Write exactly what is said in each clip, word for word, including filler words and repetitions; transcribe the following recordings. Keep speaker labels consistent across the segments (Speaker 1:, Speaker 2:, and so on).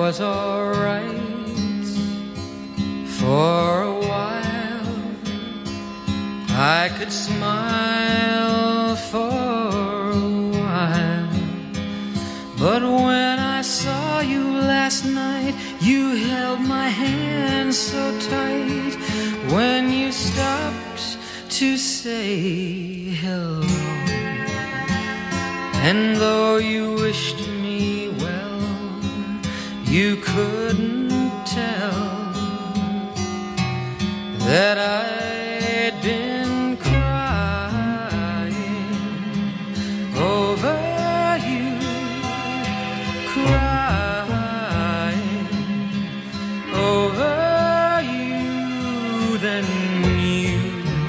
Speaker 1: was alright for a while. I could smile for a while, but when I saw you last night, you held my hand so tight. When you stopped to say hello, and though you wished me well, you couldn't tell that I'd been crying over you, crying over you. Then you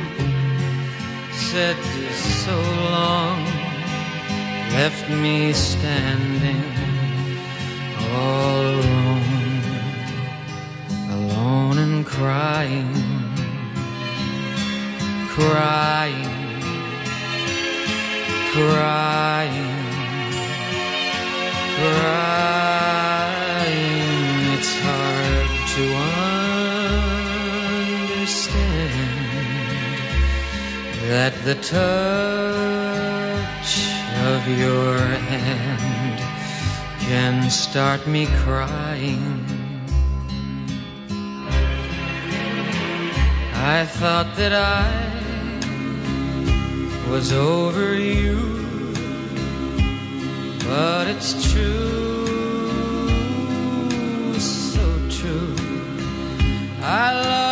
Speaker 1: said so long, left me standing all alone, alone and crying, crying, crying, crying. It's hard to understand that the touch of your hand can start me crying. I thought that I was over you, but it's true, so true. I love